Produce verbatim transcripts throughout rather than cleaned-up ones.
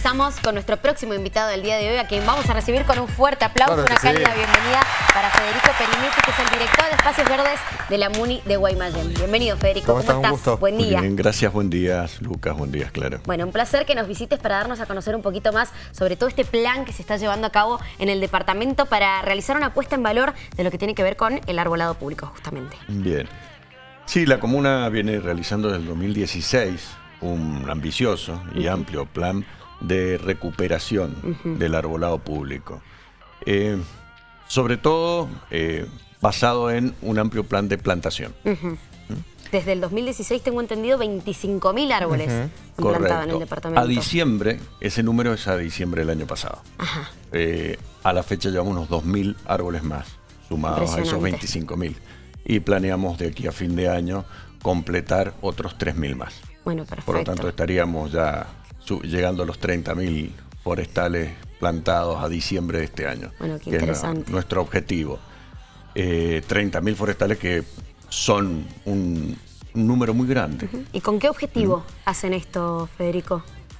empezamos con nuestro próximo invitado del día de hoy, a quien vamos a recibir con un fuerte aplauso, claro una sí. cálida bienvenida para Federico Perinetti, que es el director de Espacios Verdes de la MUNI de Guaymallén. Bienvenido, Federico. ¿Cómo, ¿Cómo estás? estás? Un gusto. Buen día. Muy bien, gracias, buen día, Lucas, buen día, Clara. Bueno, un placer que nos visites para darnos a conocer un poquito más sobre todo este plan que se está llevando a cabo en el departamento para realizar una puesta en valor de lo que tiene que ver con el arbolado público, justamente. Bien. Sí, la comuna viene realizando desde el dos mil dieciséis un ambicioso y uh-huh. amplio plan de recuperación uh-huh. del arbolado público. Eh, sobre todo eh, basado en un amplio plan de plantación. Uh-huh. Desde el dos mil dieciséis tengo entendido veinticinco mil árboles uh-huh. plantados en el departamento. A diciembre, ese número es a diciembre del año pasado. Ajá. Eh, a la fecha llevamos unos dos mil árboles más, sumados a esos veinticinco mil. Y planeamos de aquí a fin de año completar otros tres mil más. Bueno, perfecto. Por lo tanto, estaríamos ya llegando a los treinta mil forestales plantados a diciembre de este año. Bueno, qué que interesante. Es nuestro objetivo. Eh, treinta mil forestales que son un, un número muy grande. Uh-huh. ¿Y con qué objetivo uh-huh. hacen esto, Federico?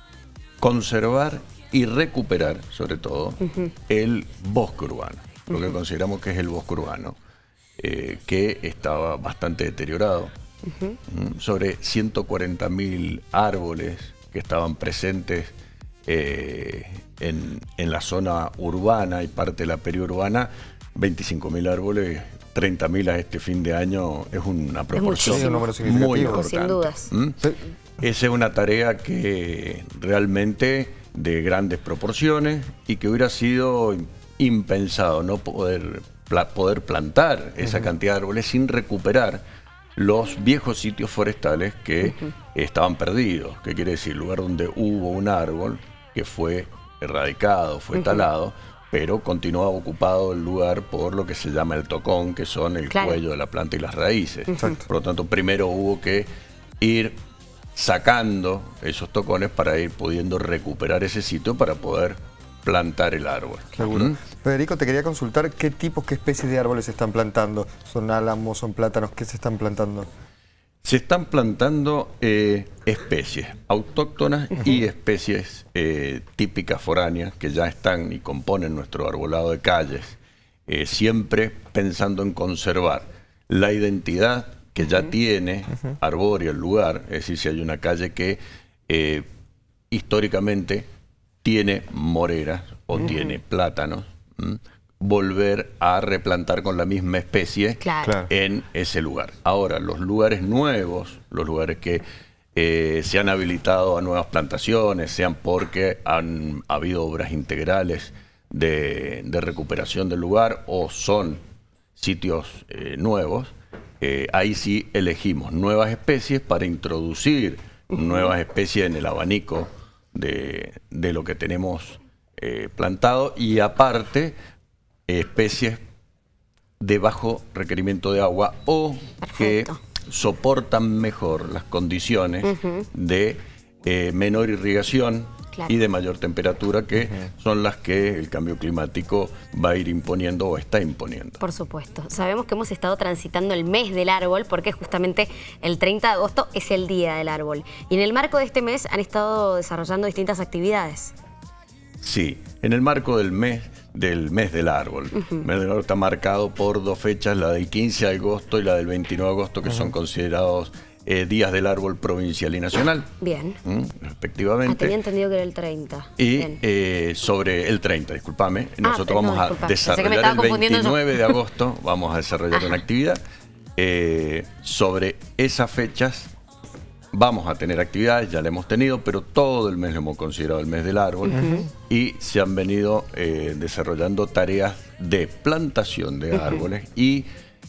Conservar y recuperar, sobre todo, uh-huh. el bosque urbano. Lo que uh-huh. consideramos que es el bosque urbano, eh, que estaba bastante deteriorado. Uh-huh. Sobre ciento cuarenta mil árboles que estaban presentes eh, en, en la zona urbana y parte de la periurbana, veinticinco mil árboles, treinta mil a este fin de año es una proporción es muy importante. Sin dudas. ¿Mm? Sí. Esa es una tarea que realmente de grandes proporciones y que hubiera sido impensado no poder, poder plantar esa uh-huh. cantidad de árboles sin recuperar los viejos sitios forestales que uh-huh. estaban perdidos. ¿Qué quiere decir? Lugar donde hubo un árbol que fue erradicado, fue uh-huh. talado, pero continuaba ocupado el lugar por lo que se llama el tocón, que son el claro. cuello de la planta y las raíces. Uh-huh. Por lo tanto, primero hubo que ir sacando esos tocones para ir pudiendo recuperar ese sitio para poder plantar el árbol. Seguro. ¿Mm? Federico, te quería consultar qué tipos, qué especies de árboles se están plantando. ¿Son álamos, son plátanos? ¿Qué se están plantando? Se están plantando eh, especies autóctonas uh-huh. y especies eh, típicas foráneas que ya están y componen nuestro arbolado de calles, eh, siempre pensando en conservar la identidad que ya uh-huh. tiene uh-huh. arbórea el lugar, es decir, si hay una calle que eh, históricamente tiene moreras o uh-huh. tiene plátanos, ¿m? volver a replantar con la misma especie claro. en ese lugar. Ahora, los lugares nuevos, los lugares que eh, se han habilitado a nuevas plantaciones, sean porque han habido obras integrales de, de recuperación del lugar o son sitios eh, nuevos, eh, ahí sí elegimos nuevas especies para introducir uh-huh. nuevas especies en el abanico de, de lo que tenemos eh, plantado y aparte especies de bajo requerimiento de agua o Perfecto. que soportan mejor las condiciones uh-huh. de eh, menor irrigación claro. y de mayor temperatura, que uh-huh. son las que el cambio climático va a ir imponiendo o está imponiendo. Por supuesto. Sabemos que hemos estado transitando el mes del árbol porque justamente el treinta de agosto es el día del árbol. Y en el marco de este mes han estado desarrollando distintas actividades. Sí, en el marco del mes del mes del árbol. Uh-huh. El mes del árbol está marcado por dos fechas, la del quince de agosto y la del veintinueve de agosto, que uh-huh. son considerados eh, días del árbol provincial y nacional. Bien. ¿Mm? Respectivamente. Ah, tenía entendido que era el treinta. Y eh, sobre el treinta, discúlpame, nosotros ah, no, vamos a disculpa. desarrollar el veintinueve yo. de agosto, vamos a desarrollar Ajá. una actividad. Eh, sobre esas fechas vamos a tener actividades, ya la hemos tenido, pero todo el mes lo hemos considerado el mes del árbol uh-huh. y se han venido eh, desarrollando tareas de plantación de uh-huh. árboles y,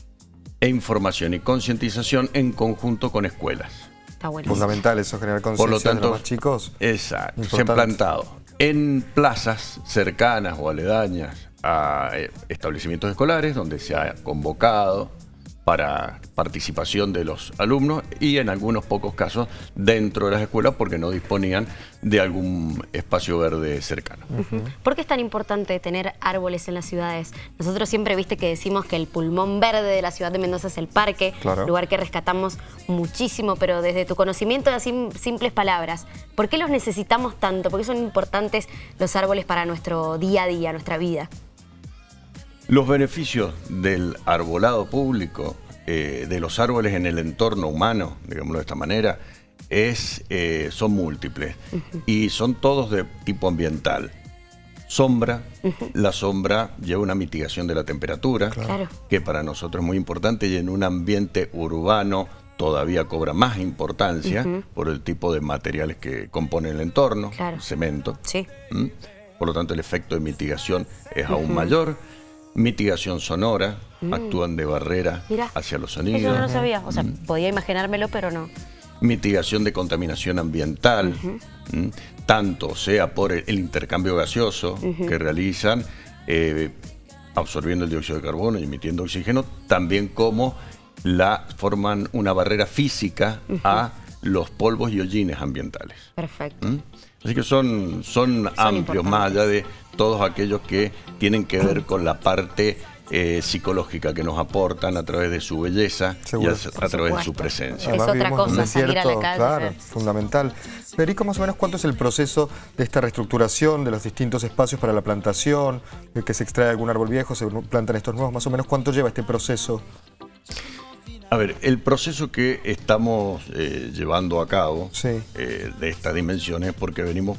e información y concientización en conjunto con escuelas. Está bueno. Fundamental eso, generar conciencia de los más chicos. Exacto. Importante. Se han plantado en plazas cercanas o aledañas a eh, establecimientos escolares donde se ha convocado para participación de los alumnos y en algunos pocos casos dentro de las escuelas porque no disponían de algún espacio verde cercano. Uh-huh. ¿Por qué es tan importante tener árboles en las ciudades? Nosotros siempre, viste, que decimos que el pulmón verde de la ciudad de Mendoza es el parque, claro. lugar que rescatamos muchísimo, pero desde tu conocimiento de sim simples palabras, ¿por qué los necesitamos tanto? ¿Por qué son importantes los árboles para nuestro día a día, nuestra vida? Los beneficios del arbolado público, eh, de los árboles en el entorno humano, digámoslo de esta manera, es, eh, son múltiples uh-huh. y son todos de tipo ambiental. Sombra, uh-huh. la sombra lleva una mitigación de la temperatura, claro. que para nosotros es muy importante y en un ambiente urbano todavía cobra más importancia uh-huh. por el tipo de materiales que componen el entorno, claro. el cemento. Sí. ¿Mm? Por lo tanto, el efecto de mitigación es uh-huh. aún mayor. Mitigación sonora, mm. actúan de barrera Mirá, hacia los sonidos. Eso no lo sabía, o sea, mm. podía imaginármelo, pero no. Mitigación de contaminación ambiental, uh-huh. mm, tanto sea por el, el intercambio gaseoso uh-huh. que realizan, eh, absorbiendo el dióxido de carbono y emitiendo oxígeno, también como la forman una barrera física uh-huh. a los polvos y hollines ambientales. Perfecto. ¿Mm? Así que son, son, son amplios, más allá de todos aquellos que tienen que ver con la parte eh, psicológica que nos aportan a través de su belleza Seguro. y a, a través de su presencia. Es otra cosa salir a la calle. Claro, fundamental. Federico, más o menos, ¿cuánto es el proceso de esta reestructuración de los distintos espacios para la plantación? Que se extrae algún árbol viejo, se plantan estos nuevos. Más o menos, ¿cuánto lleva este proceso? A ver, el proceso que estamos eh, llevando a cabo sí. eh, de estas dimensiones, porque venimos,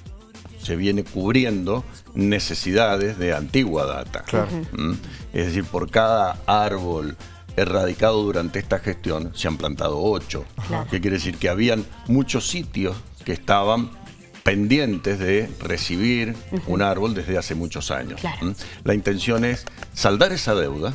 se viene cubriendo necesidades de antigua data. Claro. ¿Mm? Es decir, por cada árbol erradicado durante esta gestión se han plantado ocho. Claro. ¿Qué quiere decir? Que habían muchos sitios que estaban pendientes de recibir uh-huh. un árbol desde hace muchos años. Claro. ¿Mm? La intención es saldar esa deuda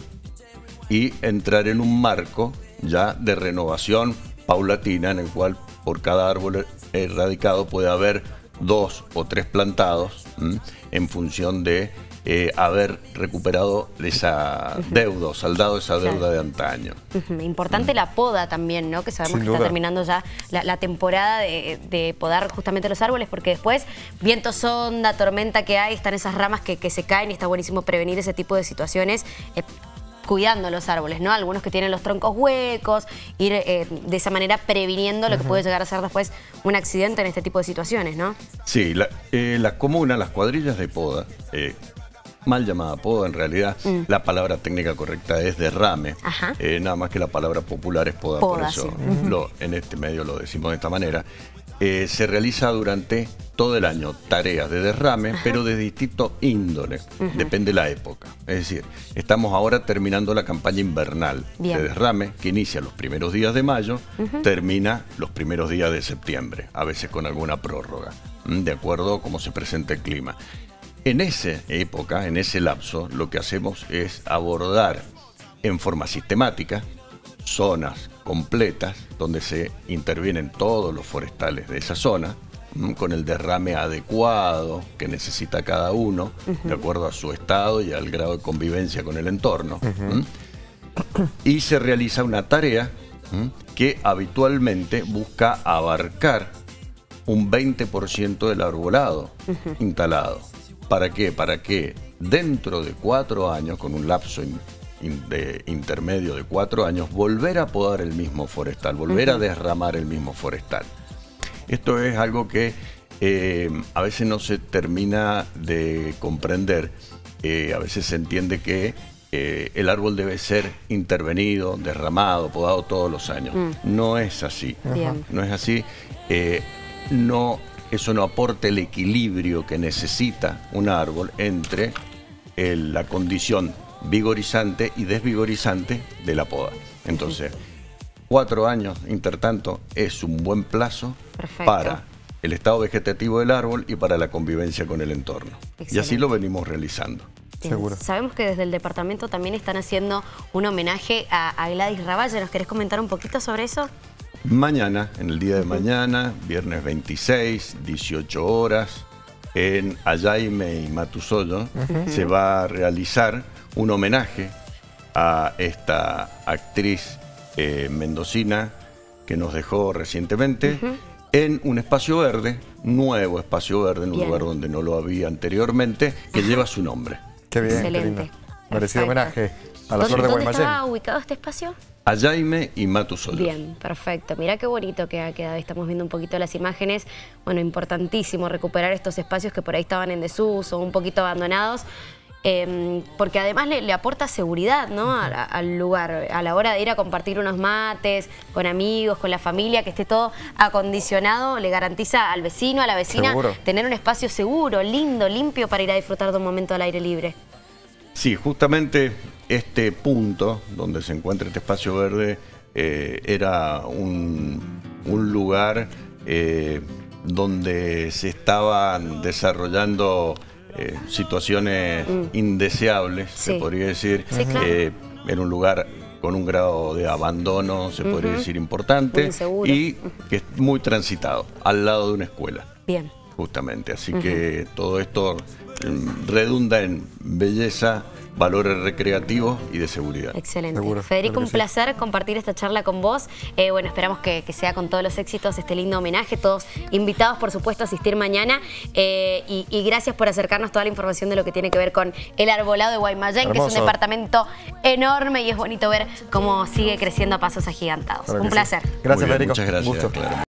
y entrar en un marco ya de renovación paulatina en el cual por cada árbol erradicado puede haber dos o tres plantados ¿m? en función de eh, haber recuperado esa uh-huh. deuda o saldado esa deuda claro. de antaño. Uh-huh. Importante uh-huh. la poda también, ¿no? Que sabemos Sin que duda. Está terminando ya la, la temporada de, de podar justamente los árboles, porque después viento, sonda, tormenta que hay, están esas ramas que, que se caen y está buenísimo prevenir ese tipo de situaciones. Eh, cuidando los árboles, ¿no? Algunos que tienen los troncos huecos, ir eh, de esa manera previniendo lo que uh-huh. puede llegar a ser después un accidente en este tipo de situaciones, ¿no? Sí, la, eh, la comuna, las cuadrillas de poda, eh, mal llamada poda en realidad, mm. la palabra técnica correcta es derrame, eh, nada más que la palabra popular es poda, poda por eso sí. uh-huh. lo, en este medio lo decimos de esta manera. Eh, se realiza durante todo el año tareas de derrame, Ajá. pero de distinto índole, uh-huh. depende de la época. Es decir, estamos ahora terminando la campaña invernal Bien. de derrame, que inicia los primeros días de mayo, uh-huh. termina los primeros días de septiembre, a veces con alguna prórroga, de acuerdo a cómo se presenta el clima. En esa época, en ese lapso, lo que hacemos es abordar en forma sistemática zonas completas donde se intervienen todos los forestales de esa zona con el derrame adecuado que necesita cada uno uh-huh. de acuerdo a su estado y al grado de convivencia con el entorno uh-huh. y se realiza una tarea que habitualmente busca abarcar un veinte por ciento del arbolado uh-huh. instalado. ¿Para qué? Para que dentro de cuatro años, con un lapso in, in, de intermedio de cuatro años, volver a podar el mismo forestal, volver uh-huh. a derramar el mismo forestal. Esto es algo que eh, a veces no se termina de comprender. Eh, a veces se entiende que eh, el árbol debe ser intervenido, derramado, podado todos los años. Mm. No es así. Bien. No es así. Eh, no... Eso no aporta el equilibrio que necesita un árbol entre el, la condición vigorizante y desvigorizante de la poda. Entonces, cuatro años, intertanto, es un buen plazo Perfecto. para el estado vegetativo del árbol y para la convivencia con el entorno. Excelente. Y así lo venimos realizando. Seguro. Sabemos que desde el departamento también están haciendo un homenaje a, a Gladys Ravalle. ¿Nos querés comentar un poquito sobre eso? Mañana, en el día de mañana, viernes veintiséis, dieciocho horas, en Ayaime y Matusoyo, uh-huh. se va a realizar un homenaje a esta actriz eh, mendocina que nos dejó recientemente, uh-huh, en un espacio verde, nuevo espacio verde, en un bien. lugar donde no lo había anteriormente, que uh-huh. lleva su nombre. Qué bien, excelente. Qué lindo. Merecido homenaje a la flor de ¿Dónde Guaymallén. está ubicado este espacio? A Jaime y Matu Solos. Bien, perfecto. Mirá qué bonito que ha quedado. Estamos viendo un poquito las imágenes. Bueno, importantísimo recuperar estos espacios que por ahí estaban en desuso, un poquito abandonados. Eh, porque además le, le aporta seguridad, ¿no? a, a, al lugar, a la hora de ir a compartir unos mates con amigos, con la familia, que esté todo acondicionado, le garantiza al vecino, a la vecina, ¿seguro? Tener un espacio seguro, lindo, limpio para ir a disfrutar de un momento al aire libre. Sí, justamente este punto donde se encuentra este espacio verde eh, era un, un lugar eh, donde se estaban desarrollando Eh, situaciones mm. indeseables, sí. se podría decir, sí, claro. eh, en un lugar con un grado de abandono, se uh-huh. podría decir, importante, y que es muy transitado, al lado de una escuela. Bien. Justamente, así uh-huh. que todo esto mm, redunda en belleza, valores recreativos y de seguridad. Excelente. Seguro, Federico, un sí. placer compartir esta charla con vos. Eh, bueno, esperamos que, que sea con todos los éxitos este lindo homenaje. Todos invitados, por supuesto, a asistir mañana. Eh, y, y gracias por acercarnos toda la información de lo que tiene que ver con el arbolado de Guaymallén, que es un departamento enorme y es bonito ver cómo sigue creciendo a pasos agigantados. Claro un placer. Sí. Gracias, bien, Federico. Muchas gracias. Claro.